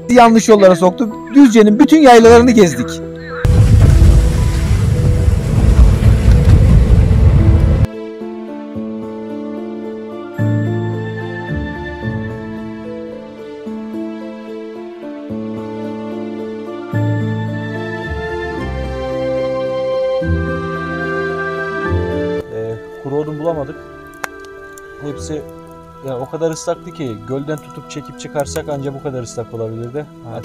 yanlış yollara soktu. Düzce'nin bütün yaylalarını gezdik. Kuru odun bulamadık. Hepsi ya o kadar ıslaktı ki gölden tutup çekip çıkarsak ancak bu kadar ıslak olabilirdi. Evet.